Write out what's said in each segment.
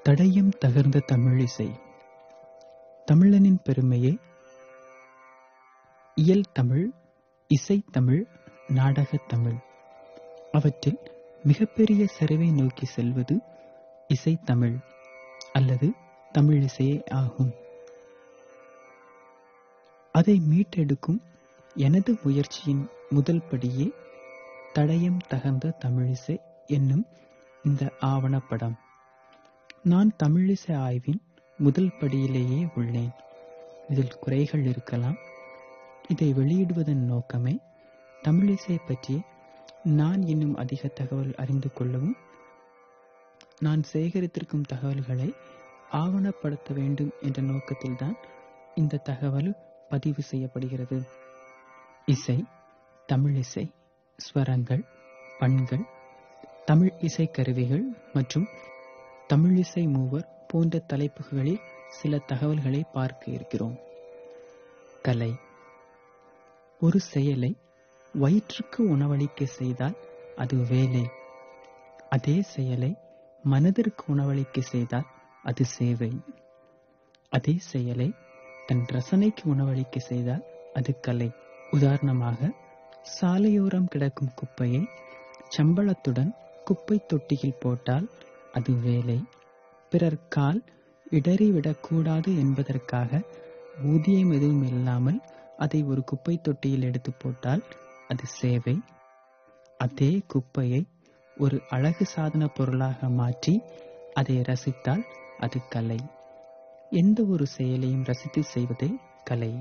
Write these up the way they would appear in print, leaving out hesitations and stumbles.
தடயம் தகர்ந்த தமிழிசை. தமிழனின் பெருமையே இயல் தமிழ், இசைத்தமிழ், நாடகத்தமிழ். அவற்றில் மிகப்பெரிய சரிவை நோக்கி செல்வது இசைத்தமிழ் அல்லது தமிழிசையே ஆகும். அதை மீட்டெடுக்கும் எனது முயற்சியின் முதல் படியே தடயம் தகர்ந்த தமிழிசை என்னும் இந்த ஆவணப்படம். நான் தமிழிசை ஆய்வின் முதல் படியிலேயே உள்ளேன். இதில் குறைகள் இருக்கலாம். இதை வெளியிடுவதன் நோக்கமே தமிழிசை பற்றி நான் இன்னும் அதிக தகவல் அறிந்து கொள்ளவும், நான் சேகரித்திருக்கும் தகவல்களை ஆவணப்படுத்த வேண்டும் என்ற நோக்கத்தில்தான் இந்த தகவல் பதிவு செய்யப்படுகிறது. இசை, தமிழிசை, ஸ்வரங்கள், பண்கள், தமிழ் இசைக்கருவிகள் மற்றும் தமிழிசை மூவர் போன்ற தலைப்புகளில் சில தகவல்களை பார்க்க இருக்கிறோம். கலை. ஒரு செயலை வயிற்றுக்கு உணவளிக்க செய்தால் அது வேலை. அதே செயலை மனதிற்கு உணவளிக்க செய்தால் அது சேவை. அதே செயலை தன் ரசனைக்கு உணவளிக்க செய்தால் அது கலை. உதாரணமாக, சாலையோரம் கிடக்கும் குப்பையை சம்பளத்துடன் குப்பை தொட்டியில் போட்டால் அது வேலை. பிறர் கால் இடறிவிடக்கூடாது என்பதற்காக ஊதியம் எதுவும் இல்லாமல் அதை ஒரு குப்பை தொட்டியில் எடுத்து போட்டால் அது சேவை. அதே குப்பையை ஒரு அழகு சாதன பொருளாக மாற்றி அதை ரசித்தால் அது கலை. எந்த ஒரு செயலையும் ரசித்து செய்வதே கலை.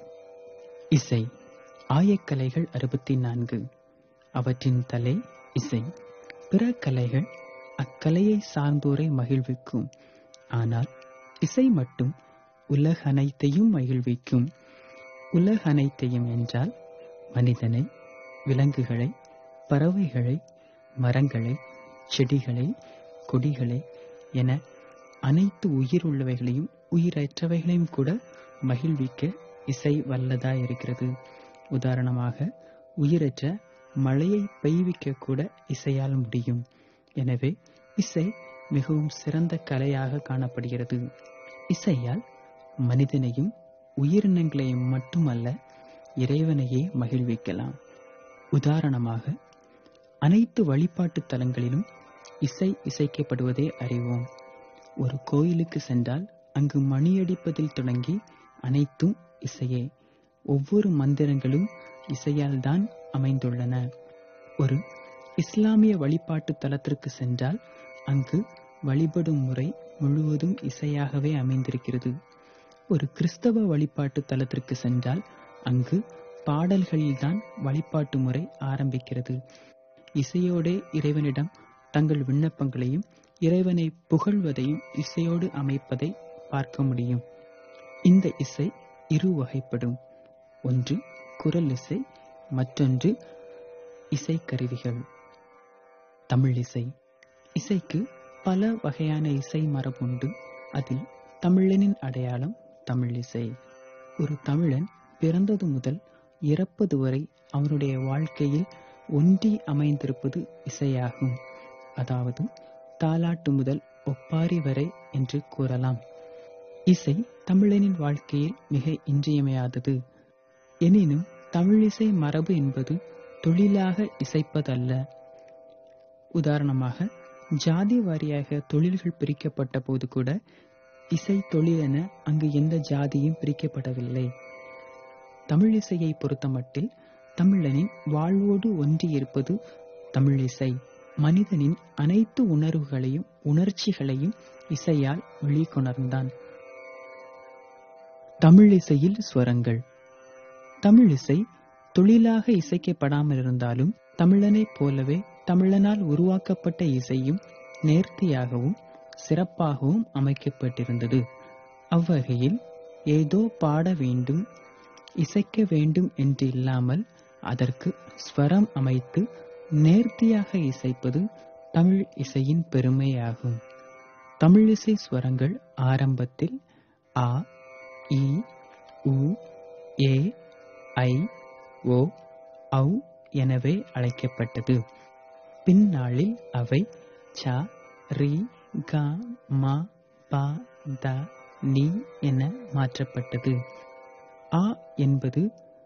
இசை. ஆயக்கலைகள் 64. அவற்றின் தலை இசை. பிற கலைகள் அக்கலையை சார்ந்தோரை மகிழ்விக்கும். ஆனால் இசை மட்டும் உலகனைத்தையும் மகிழ்விக்கும். உலகனைத்தையும் என்றால் மனிதனை, விலங்குகளை, பறவைகளை, மரங்களை, செடிகளை, கொடிகளை என அனைத்து உயிர் உள்ளவைகளையும் உயிரற்றவைகளையும் கூட மகிழ்விக்க இசை வல்லதாயிருக்கிறது. உதாரணமாக, உயிரற்ற மழையை பெய்விக்க கூட இசையால் முடியும். எனவே இசை மிகவும் சிறந்த கலையாக காணப்படுகிறது. இசையால் மனிதனையும் உயிரினங்களையும் மட்டுமல்ல, இறைவனையே மகிழ்விக்கலாம். உதாரணமாக, அனைத்து வழிபாட்டு தலங்களிலும் இசை இசைக்கப்படுவதை அறிவோம். ஒரு கோயிலுக்கு சென்றால் அங்கு மணியடிப்பதில் தொடங்கி அனைத்தும் இசையே. ஒவ்வொரு மந்திரங்களும் இசையால் தான் அமைந்துள்ளன. ஒரு இஸ்லாமிய வழிபாட்டு தலத்திற்கு சென்றால் அங்கு வழிபடும் முறை முழுவதும் இசையாகவே அமைந்திருக்கிறது. ஒரு கிறிஸ்தவ வழிபாட்டு தலத்திற்கு சென்றால் அங்கு பாடல்களில்தான் வழிபாட்டு முறை ஆரம்பிக்கிறது. இசையோடே இறைவனிடம் தங்கள் விண்ணப்பங்களையும் இறைவனை புகழ்வதையும் இசையோடு அமைப்பதை பார்க்க முடியும். இந்த இசை இரு வகைப்படும். ஒன்று குரல் இசை, மற்றொன்று இசைக்கருவிகள். தமிழிசை. இசைக்கு பல வகையான இசை மரபுண்டு. அதில் தமிழனின் அடையாளம் தமிழிசை. ஒரு தமிழன் பிறந்தது முதல் இறப்பது வரை அவனுடைய வாழ்க்கையில் ஒன்றி அமைந்திருப்பது இசையாகும். அதாவது தாலாட்டு முதல் ஒப்பாரி வரை என்று கூறலாம். இசை தமிழனின் வாழ்க்கையில் மிக இன்றியமையாதது. எனினும் தமிழிசை மரபு என்பது தொழிலாக இசைப்பதல்ல. உதாரணமாக, ஜாதி வாரியாக தொழில்கள் பிரிக்கப்பட்ட போது கூட இசை தொழில் என அங்கு எந்த ஜாதியும் பிரிக்கப்படவில்லை. தமிழிசையை பொறுத்தமட்டில் தமிழனின் வாழ்வோடு ஒன்றியிருப்பது தமிழிசை. மனிதனின் அனைத்து உணர்வுகளையும் உணர்ச்சிகளையும் இசையால் வெளிக்கொணர்ந்தான். தமிழிசையில் ஸ்வரங்கள். தமிழிசை தொழிலாக இசைக்கப்படாமல் இருந்தாலும் தமிழனைப் போலவே தமிழனால் உருவாக்கப்பட்ட இசையும் நேர்த்தியாகவும் சிறப்பாகவும் அமைக்கப்பட்டிருந்தது. அவ்வகையில் ஏதோ பாட வேண்டும், இசைக்க வேண்டும் என்று இல்லாமல் அதற்கு ஸ்வரம் அமைத்து நேர்த்தியாக இசைப்பது தமிழ் இசையின் பெருமையாகும். தமிழிசை ஸ்வரங்கள் ஆரம்பத்தில் ஆ, இ, உ, ஏ, ஐ, ஓ, ஔ எனவே அழைக்கப்பட்டது. பின்னாளில் அவை ச, ரி, க, ம, ப, த, நி என மாற்றப்பட்டது. ஆ என்பது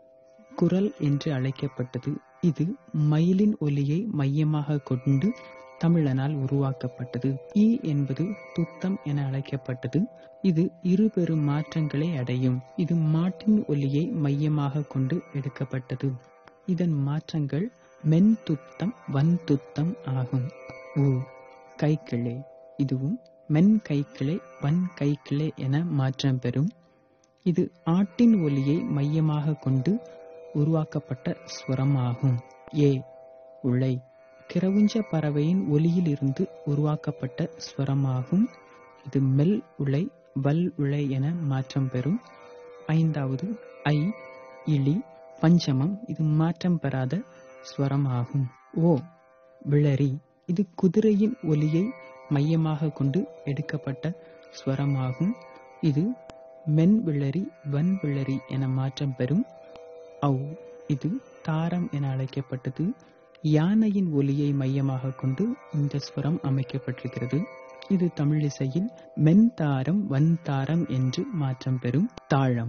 குரல் என்று அழைக்கப்பட்டது. இது மயிலின் ஒலியை மையமாக கொண்டு தமிழனால் உருவாக்கப்பட்டது. ஈ என்பது துத்தம் என அழைக்கப்பட்டது. இது இருபெரும் மாற்றங்களை அடையும். இது மாட்டின் ஒலியை மையமாக கொண்டு எடுக்கப்பட்டது. இதன் மாற்றங்கள் மென் துத்தம், வன் துத்தம் ஆகும். உ கைக்கிளை, இதுவும் மென் கைக்கிளை, வன் கைக்கிளை என மாற்றம் பெறும். இது ஆட்டின் ஒலியை மையமாக கொண்டு உருவாக்கப்பட்ட ஸ்வரம் ஆகும். ஏ உளை, கிரவுஞ்ச பறவையின் ஒலியில் இருந்து உருவாக்கப்பட்ட ஸ்வரமாகும். இது மெல் உளை, வல் உளை என மாற்றம் பெறும். ஐந்தாவது ஐ இளி, பஞ்சமம். இது மாற்றம் பெறாத ஸ்வரம் ஆகும். ஓ விளரி, இது குதிரையின் ஒலியை மையமாக கொண்டு எடுக்கப்பட்ட ஸ்வரமாகும். இது மென் விளரி, வன் விளரி என மாற்றம் பெறும். ஔ, இது தாரம் என அழைக்கப்பட்டது. யானையின் ஒலியை மையமாக கொண்டு இந்த ஸ்வரம் அமைக்கப்பட்டிருக்கிறது. இது தமிழிசையில் மென் தாரம், வன் தாரம் என்று மாற்றம் பெறும். தாளம்,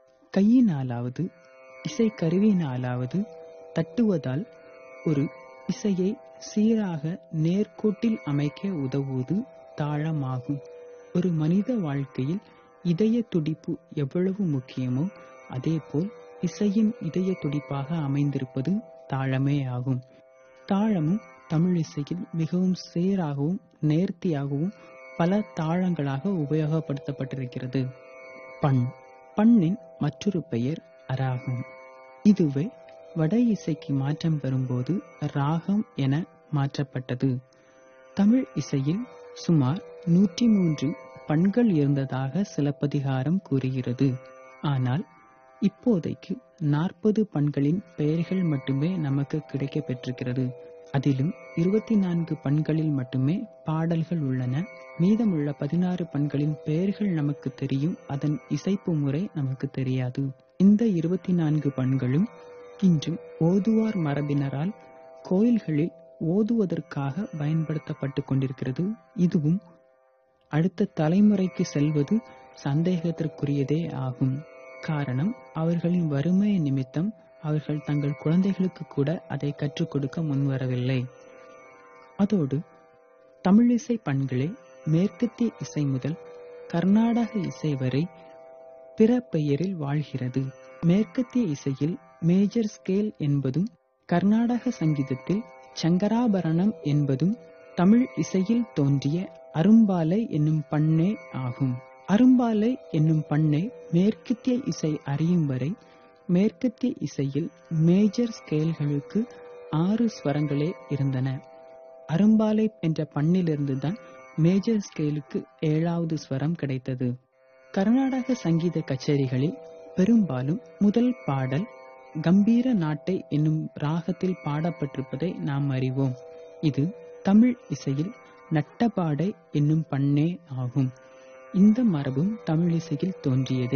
கையினாலாவது இசைக்கருவியினாலாவது தட்டுவதால் ஒரு இசையை சீராக நேர்கோட்டில் அமைக்க உதவுவது தாளமாகும். ஒரு மனித வாழ்க்கையில் இதய துடிப்பு எவ்வளவு முக்கியமோ அதேபோல் இசையின் இதய துடிப்பாக அமைந்திருப்பது தாளமே ஆகும். தாளமும் தமிழ் இசையில் மிகவும் சீராகவும் நேர்த்தியாகவும் பல தாளங்களாக உபயோகப்படுத்தப்பட்டிருக்கிறது. பண், பண்ணின் மற்றொரு பெயர் அராகம். இதுவே வட இசைக்கு மாற்றம் பெறும்போது ராகம் என மாற்றப்பட்டது. தமிழ் இசையில் சுமார் 103 பண்கள் இருந்ததாக சிலப்பதிகாரம் கூறுகிறது. ஆனால் இப்போதைக்கு 40 பண்களின் பெயர்கள் மட்டுமே நமக்கு கிடைக்க பெற்றிருக்கிறது. அதிலும் 24 பண்களில் மட்டுமே பாடல்கள் உள்ளன. மீதமுள்ள 16 பண்களின் பெயர்கள் நமக்கு தெரியும், அதன் இசைப்பு முறை நமக்கு தெரியாது. இந்த 24 பண்களும் இன்றும் ஓதுவார் மரபினரால் கோயில்களில் ஓதுவதற்காக பயன்படுத்தப்பட்டு கொண்டிருக்கிறது. இதுவும் அடுத்த தலைமுறைக்கு செல்வது சந்தேகத்திற்குரியதே ஆகும். காரணம், அவர்களின் வறுமை நிமித்தம் அவர்கள் தங்கள் குழந்தைகளுக்கு கூட அதை கற்றுக் கொடுக்க முன்வரவில்லை. அதோடு தமிழிசை பண்களே மேற்கத்திய இசை முதல் கர்நாடக இசை வரை பிற பெயரில் வாழ்கிறது. மேற்கத்திய இசையில் மேஜர் ஸ்கேல் என்பதும் கர்நாடக சங்கீதத்தில் சங்கராபரணம் என்பதும் தமிழ் இசையில் தோன்றிய அரும்பாலை என்னும் பண்ணே ஆகும். அரும்பாலை என்னும் பண்ணை மேற்கத்திய இசை அறியும் வரை மேற்கத்திய இசையில் மேஜர் ஸ்கேல்களுக்கு 6 ஸ்வரங்களே இருந்தன. அரும்பாலை என்ற பண்ணிலிருந்துதான் மேஜர் ஸ்கேலுக்கு 7வது ஸ்வரம் கிடைத்தது. கர்நாடக சங்கீத கச்சேரிகளில் பெரும்பாலும் முதல் பாடல் கம்பீர நாட்டை என்னும் ராகத்தில் பாடப்பட்டிருப்பதை நாம் அறிவோம். இது தமிழ் இசையில் நட்டபாடை என்னும் பண்ணே ஆகும். இந்த மரபும் தமிழிசையில் தோன்றியதே.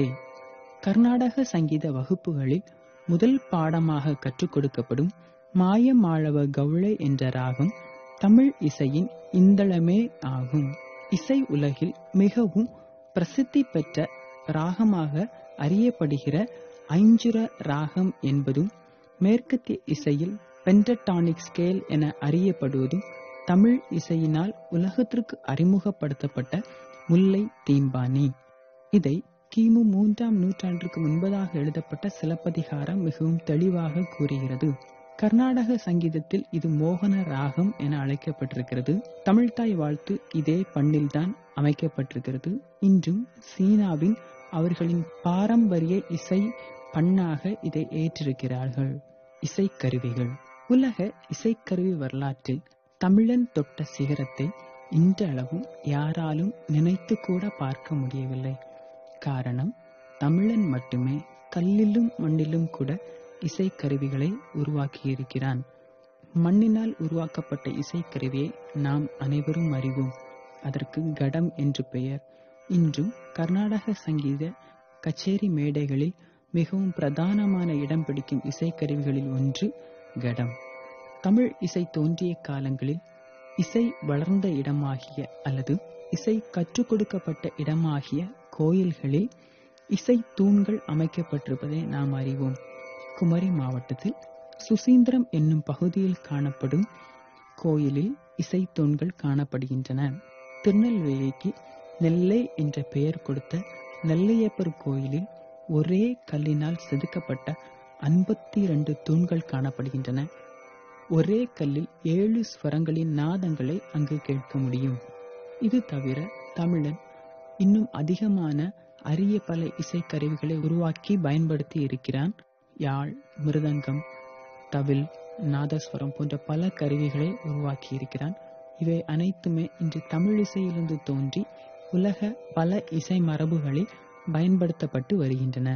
கர்நாடக சங்கீத வகுப்புகளில் முதல் பாடமாக கற்றுக் கொடுக்கப்படும் மாயமாளவ கவுளை என்ற ராகம் தமிழ் இசையின் இந்தளமே ஆகும். இசை உலகில் மிகவும் பிரசித்தி பெற்ற ராகமாக அறியப்படுகிற ஐஞ்சுர ராகம் என்பதும் மேற்கத்திய இசையில் பென்டடானிக் ஸ்கேல் என அறியப்படுவதும் தமிழ் இசையினால் உலகத்திற்கு அறிமுகப்படுத்தப்பட்ட முல்லை தீம்பானி. இதை கிமு 3ஆம் நூற்றாண்டுக்கு முன்பதாக எழுதப்பட்ட சிலப்பதிகாரம் மிகவும் தெளிவாக கூறுகிறது. கர்நாடக சங்கீதத்தில் இது மோகன ராகம் என அழைக்கப்பட்டிருக்கிறது. தமிழ்தாய் வாழ்த்து இதே பண்ணில்தான் அமைக்கப்பட்டிருக்கிறது. இன்றும் சீனாவின் அவர்களின் பாரம்பரிய இசை பண்ணாக இதை ஏற்றிருக்கிறார்கள். இசைக்கருவிகள். உலக இசைக்கருவி வரலாற்றில் தமிழன் தொட்ட சிகரத்தை இன்றளவும் யாராலும் நினைத்து கூட பார்க்க முடியவில்லை. காரணம், தமிழன் மட்டுமே கல்லிலும் மண்ணிலும் கூட இசைக்கருவிகளை உருவாக்கியிருக்கிறான். மண்ணினால் உருவாக்கப்பட்ட இசைக்கருவியை நாம் அனைவரும் அறிவோம். அதற்கு கடம் என்று பெயர். இன்றும் கர்நாடக சங்கீத கச்சேரி மேடைகளில் மிகவும் பிரதானமான இடம் பிடிக்கும் இசைக்கருவிகளில் ஒன்று கடம். தமிழ் இசை தோன்றிய காலங்களில் இசை வளர்ந்த இடமாகிய அல்லது இசை கற்றுக் கொடுக்கப்பட்ட இடமாகிய கோயில்களில் இசை தூண்கள் அமைக்கப்பட்டிருப்பதை நாம் அறிவோம். குமரி மாவட்டத்தில் சுசீந்திரம் என்னும் பகுதியில் காணப்படும் கோயிலில் இசை தூண்கள் காணப்படுகின்றன. திருநெல்வேலிக்கு நெல்லை என்ற பெயர் கொடுத்த நெல்லையப்பர் கோயிலில் ஒரே கல்லினால் செதுக்கப்பட்ட 52 தூண்கள் காணப்படுகின்றன. ஒரே கல்லில் 7 ஸ்வரங்களின் நாதங்களை அங்கு கேட்க முடியும். இது தவிர தமிழன் இன்னும் அதிகமான அரிய பல இசைக்கருவிகளை உருவாக்கி பயன்படுத்தி இருக்கிறான். யாழ், மிருதங்கம், தவில், நாதஸ்வரம் போன்ற பல கருவிகளை உருவாக்கி இருக்கிறான். இவை அனைத்துமே இன்று தமிழ் இசையிலிருந்து தோன்றி உலக பல இசை மரபுகளில் பயன்படுத்தப்பட்டு வருகின்றன.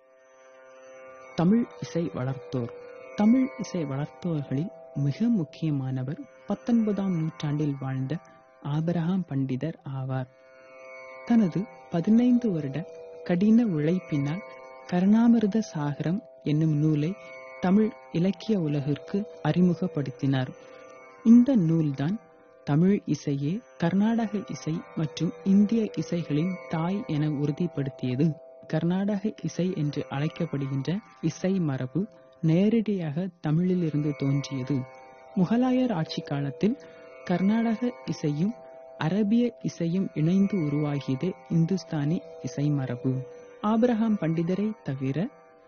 தமிழ் இசை வளர்த்தோர். தமிழ் இசை வளர்த்தோர்களில் மிக முக்கியமானவர் 19ஆம் நூற்றாண்டில் வாழ்ந்த ஆபிரகாம் பண்டிதர் ஆவார். தனது 15 வருட கடின உழைப்பினால் கருணாமிர்த சாகரம் என்னும் நூலை தமிழ் இலக்கிய உலகிற்கு அறிமுகப்படுத்தினார். இந்த நூல்தான் தமிழ் இசையே கர்நாடக இசை மற்றும் இந்திய இசைகளின் தாய் என உறுதிப்படுத்தியது. கர்நாடக இசை என்று அழைக்கப்படுகின்ற இசை மரபு நேரடியாக தமிழில் இருந்து தோன்றியது. முகலாயர் ஆட்சி காலத்தில் கர்நாடக இசையும் அரபிய இசையும் இணைந்து உருவாகியது இந்துஸ்தானி இசை மரபு. ஆபிரகாம் பண்டிதரை தவிர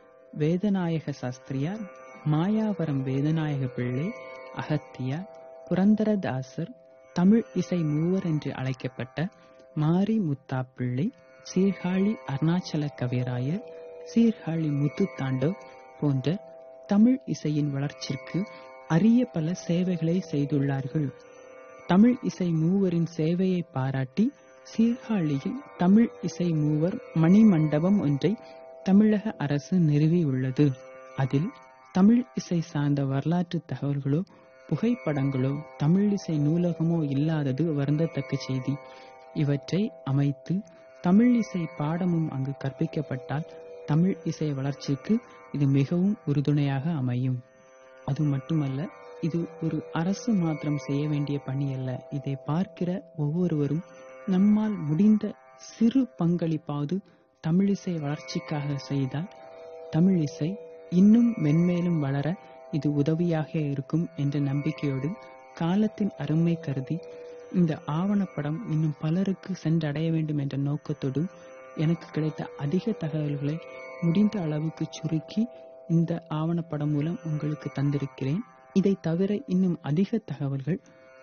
வேதநாயக சாஸ்திரியார், மாயாவரம் வேதநாயக பிள்ளை, அகத்தியார், புரந்தரதாசர், தமிழ் இசை மூவர் என்று அழைக்கப்பட்ட மாரி முத்தாப்பிள்ளை, சீர்காழி அருணாச்சல கவிராயர், சீர்காழி முத்துத்தாண்டவ் போன்ற தமிழ் இசையின் வளர்ச்சிக்கு அரிய பல சேவைகளை செய்துள்ளார்கள். தமிழ் இசை மூவரின் சேவையை பாராட்டி சீர்காழியில் தமிழ் இசை மூவர் மணிமண்டபம் ஒன்றை தமிழக அரசு நிறுவியுள்ளது. அதில் தமிழ் இசை சார்ந்த வரலாற்று தகவல்களோ புகைப்படங்களோ தமிழ் இசை நூலகமோ இல்லாதது வருந்தத்தக்க செய்தி. இவற்றை அமைத்து தமிழ் இசை பாடமும் அங்கு கற்பிக்கப்பட்டால் தமிழ் இசை வளர்ச்சிக்கு இது மிகவும் உறுதுணையாக அமையும். அது மட்டுமல்ல, இது ஒரு அரசு மாத்திரம் செய்ய வேண்டிய பணி அல்ல. இதை பார்க்கிற ஒவ்வொருவரும் நம்மால் முடிந்த சிறு பங்களிப்பாவது தமிழிசை வளர்ச்சிக்காக செய்தால் தமிழ் இசை இன்னும் மென்மேலும் வளர இது உதவியாக இருக்கும் என்ற நம்பிக்கையோடு காலத்தின் அருமை கருதி இந்த ஆவணப்படம் இன்னும் பலருக்கு சென்றடைய வேண்டும் என்ற நோக்கத்தோடு எனக்கு கிடைத்த அதிக தகவல்களை முடிந்த அளவுக்கு சுருக்கி இந்த ஆவணப்படம் மூலம் உங்களுக்கு தந்திருக்கிறேன். இதை தவிர இன்னும் அதிக தகவல்கள்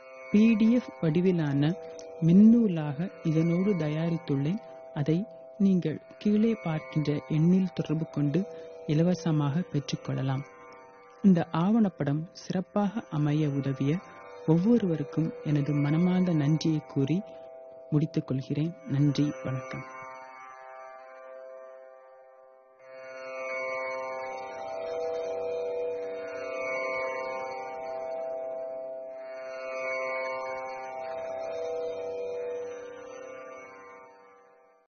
PDF வடிவிலான மின்னூலாக இதனோடு தயாரித்துள்ளேன். அதை நீங்கள் கீழே பார்க்கின்ற எண்ணில் தொடர்பு கொண்டு இலவசமாக பெற்றுக்கொள்ளலாம். இந்த ஆவணப்படம் சிறப்பாக அமைய உதவிய ஒவ்வொருவருக்கும் எனது மனமார்ந்த நன்றியை கூறி முடித்துக் கொள்கிறேன். நன்றி, வணக்கம்.